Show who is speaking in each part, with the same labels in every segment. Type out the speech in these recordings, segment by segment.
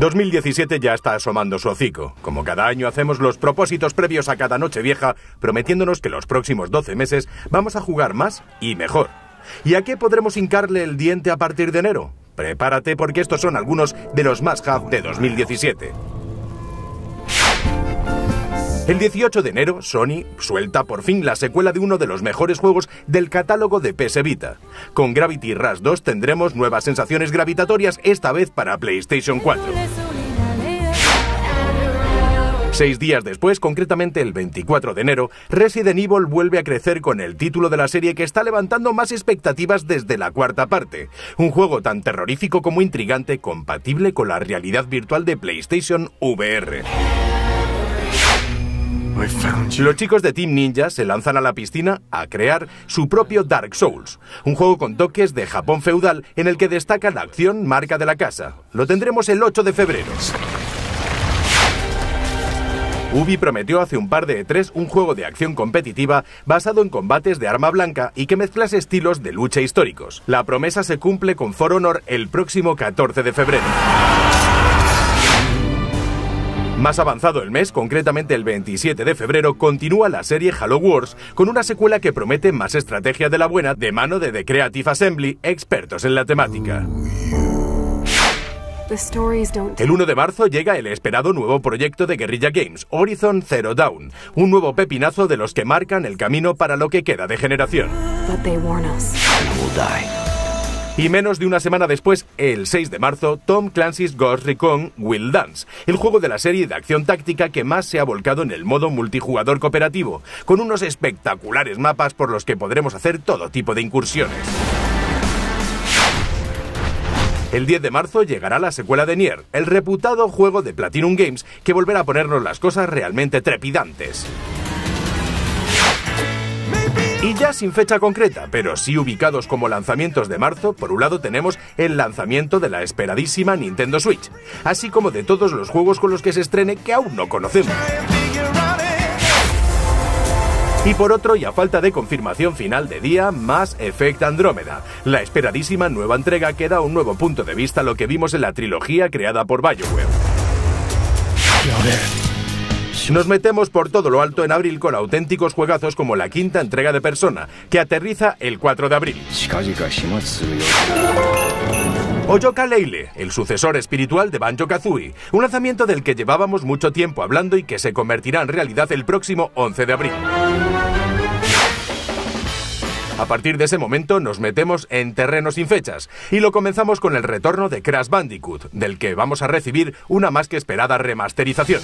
Speaker 1: 2017 ya está asomando su hocico. Como cada año hacemos los propósitos previos a cada Nochevieja, prometiéndonos que los próximos 12 meses vamos a jugar más y mejor. ¿Y a qué podremos hincarle el diente a partir de enero? Prepárate porque estos son algunos de los must-have de 2017. El 18 de enero, Sony suelta por fin la secuela de uno de los mejores juegos del catálogo de PS Vita. Con Gravity Rush 2 tendremos nuevas sensaciones gravitatorias, esta vez para PlayStation 4. 6 días después, concretamente el 24 de enero, Resident Evil vuelve a crecer con el título de la serie que está levantando más expectativas desde la cuarta parte. Un juego tan terrorífico como intrigante, compatible con la realidad virtual de PlayStation VR. Los chicos de Team Ninja se lanzan a la piscina a crear su propio Dark Souls, un juego con toques de Japón feudal en el que destaca la acción marca de la casa. Lo tendremos el 8 de febrero. Ubi prometió hace un par de E3 un juego de acción competitiva basado en combates de arma blanca y que mezclase estilos de lucha históricos. La promesa se cumple con For Honor el próximo 14 de febrero. Más avanzado el mes, concretamente el 27 de febrero, continúa la serie Halo Wars con una secuela que promete más estrategia de la buena de mano de The Creative Assembly, expertos en la temática. El 1 de marzo llega el esperado nuevo proyecto de Guerrilla Games, Horizon Zero Dawn, un nuevo pepinazo de los que marcan el camino para lo que queda de generación. Y menos de una semana después, el 6 de marzo, Tom Clancy's Ghost Recon Wildlands, el juego de la serie de acción táctica que más se ha volcado en el modo multijugador cooperativo, con unos espectaculares mapas por los que podremos hacer todo tipo de incursiones. El 10 de marzo llegará la secuela de Nier, el reputado juego de Platinum Games, que volverá a ponernos las cosas realmente trepidantes. Y ya sin fecha concreta, pero sí ubicados como lanzamientos de marzo, por un lado tenemos el lanzamiento de la esperadísima Nintendo Switch, así como de todos los juegos con los que se estrene que aún no conocemos. Y por otro, y a falta de confirmación final de día, Mass Effect Andrómeda, la esperadísima nueva entrega que da un nuevo punto de vista a lo que vimos en la trilogía creada por BioWare. Nos metemos por todo lo alto en abril con auténticos juegazos como la quinta entrega de Persona, que aterriza el 4 de abril. O Yooka-Laylee, el sucesor espiritual de Banjo-Kazooie, un lanzamiento del que llevábamos mucho tiempo hablando y que se convertirá en realidad el próximo 11 de abril. A partir de ese momento nos metemos en terreno sin fechas y lo comenzamos con el retorno de Crash Bandicoot, del que vamos a recibir una más que esperada remasterización.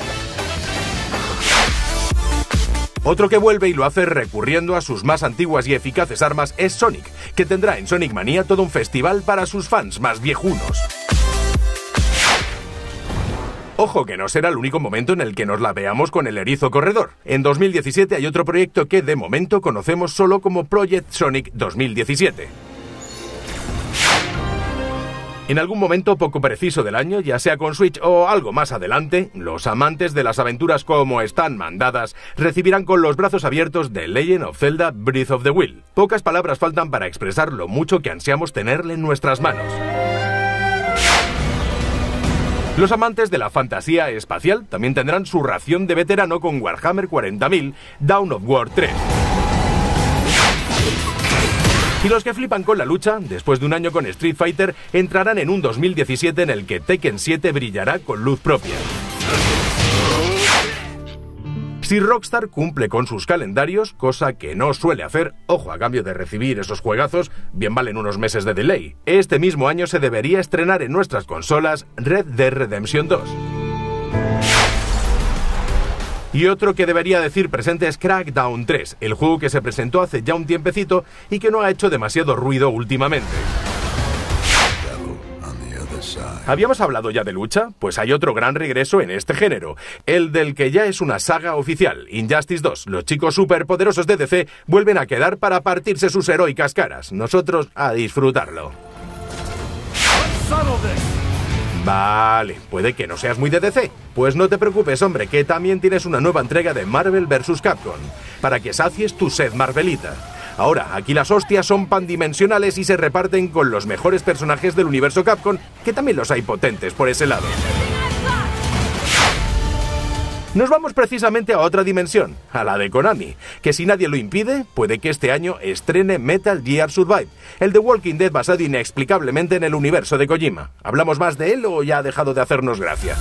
Speaker 1: Otro que vuelve y lo hace recurriendo a sus más antiguas y eficaces armas es Sonic, que tendrá en Sonic Mania todo un festival para sus fans más viejunos. Ojo que no será el único momento en el que nos la veamos con el erizo corredor. En 2017 hay otro proyecto que de momento conocemos solo como Project Sonic 2017. En algún momento poco preciso del año, ya sea con Switch o algo más adelante, los amantes de las aventuras como están mandadas recibirán con los brazos abiertos The Legend of Zelda Breath of the Wild. Pocas palabras faltan para expresar lo mucho que ansiamos tenerle en nuestras manos. Los amantes de la fantasía espacial también tendrán su ración de veterano con Warhammer 40.000 Dawn of War 3. Y los que flipan con la lucha, después de un año con Street Fighter, entrarán en un 2017 en el que Tekken 7 brillará con luz propia. Si Rockstar cumple con sus calendarios, cosa que no suele hacer, ojo, a cambio de recibir esos juegazos, bien valen unos meses de delay. Este mismo año se debería estrenar en nuestras consolas Red Dead Redemption 2. Y otro que debería decir presente es Crackdown 3, el juego que se presentó hace ya un tiempecito y que no ha hecho demasiado ruido últimamente. ¿Habíamos hablado ya de lucha? Pues hay otro gran regreso en este género, el del que ya es una saga oficial, Injustice 2. Los chicos superpoderosos de DC vuelven a quedar para partirse sus heroicas caras. Nosotros a disfrutarlo. Vale, puede que no seas muy de DC. Pues no te preocupes, hombre, que también tienes una nueva entrega de Marvel vs. Capcom, para que sacies tu sed marvelita. Ahora, aquí las hostias son pandimensionales y se reparten con los mejores personajes del universo Capcom, que también los hay potentes por ese lado. Nos vamos precisamente a otra dimensión, a la de Konami, que si nadie lo impide, puede que este año estrene Metal Gear Survive, el de Walking Dead basado inexplicablemente en el universo de Kojima. ¿Hablamos más de él o ya ha dejado de hacernos gracia?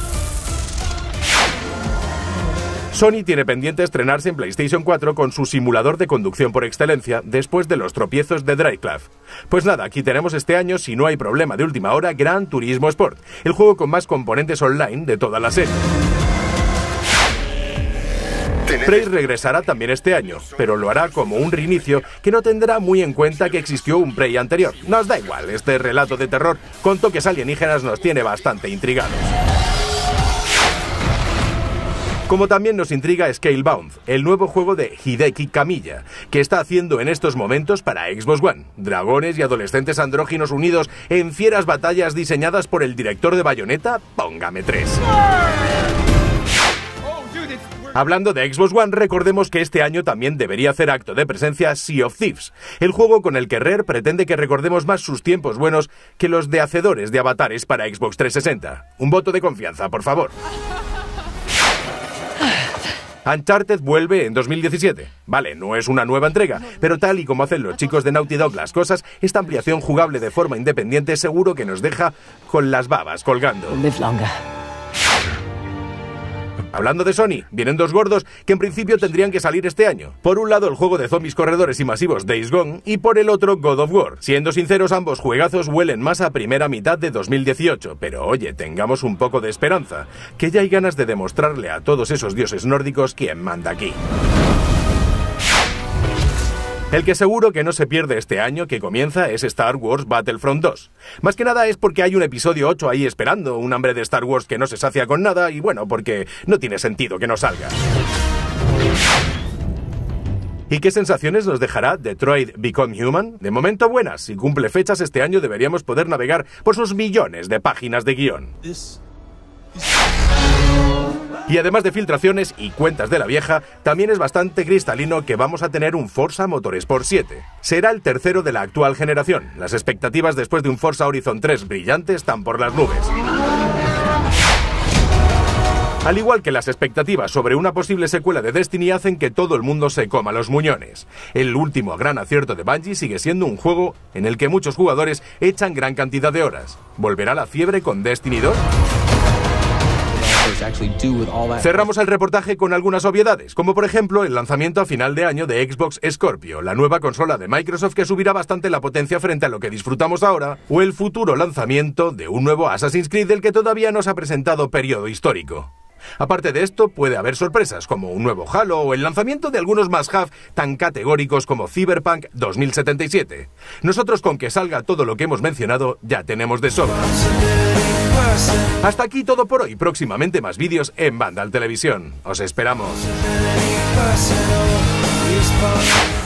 Speaker 1: Sony tiene pendiente estrenarse en PlayStation 4 con su simulador de conducción por excelencia después de los tropiezos de Drivecraft. Pues nada, aquí tenemos este año, si no hay problema de última hora, Gran Turismo Sport, el juego con más componentes online de toda la serie. Prey regresará también este año, pero lo hará como un reinicio que no tendrá muy en cuenta que existió un Prey anterior. Nos da igual, este relato de terror con toques alienígenas nos tiene bastante intrigados. Como también nos intriga Scalebound, el nuevo juego de Hideki Kamiya, que está haciendo en estos momentos para Xbox One. Dragones y adolescentes andróginos unidos en fieras batallas diseñadas por el director de Bayonetta, póngame 3. Hablando de Xbox One, recordemos que este año también debería hacer acto de presencia Sea of Thieves, el juego con el que Rare pretende que recordemos más sus tiempos buenos que los de hacedores de avatares para Xbox 360. Un voto de confianza, por favor. Uncharted vuelve en 2017. Vale, no es una nueva entrega, pero tal y como hacen los chicos de Naughty Dog las cosas, esta ampliación jugable de forma independiente seguro que nos deja con las babas colgando. Hablando de Sony, vienen dos gordos que en principio tendrían que salir este año. Por un lado el juego de zombies corredores y masivos Days Gone y por el otro God of War. Siendo sinceros, ambos juegazos huelen más a primera mitad de 2018, pero oye, tengamos un poco de esperanza, que ya hay ganas de demostrarle a todos esos dioses nórdicos quién manda aquí. El que seguro que no se pierde este año que comienza es Star Wars Battlefront 2. Más que nada es porque hay un episodio 8 ahí esperando, un hambre de Star Wars que no se sacia con nada y bueno, porque no tiene sentido que no salga. ¿Y qué sensaciones nos dejará Detroit Become Human? De momento buenas, si cumple fechas este año deberíamos poder navegar por sus millones de páginas de guión. Y además de filtraciones y cuentas de la vieja, también es bastante cristalino que vamos a tener un Forza Motorsport 7. Será el tercero de la actual generación. Las expectativas después de un Forza Horizon 3 brillante están por las nubes. Al igual que las expectativas sobre una posible secuela de Destiny hacen que todo el mundo se coma los muñones. El último gran acierto de Bungie sigue siendo un juego en el que muchos jugadores echan gran cantidad de horas. ¿Volverá la fiebre con Destiny 2? Cerramos el reportaje con algunas obviedades, como por ejemplo el lanzamiento a final de año de Xbox Scorpio, la nueva consola de Microsoft que subirá bastante la potencia frente a lo que disfrutamos ahora, o el futuro lanzamiento de un nuevo Assassin's Creed del que todavía no se ha presentado periodo histórico. Aparte de esto, puede haber sorpresas como un nuevo Halo o el lanzamiento de algunos must-have tan categóricos como Cyberpunk 2077. Nosotros con que salga todo lo que hemos mencionado ya tenemos de sobra. Hasta aquí todo por hoy. Próximamente más vídeos en Vandal Televisión. Os esperamos.